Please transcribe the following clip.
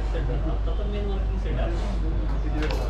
Set था, तब तक मेन वर्किंग सेट आता है।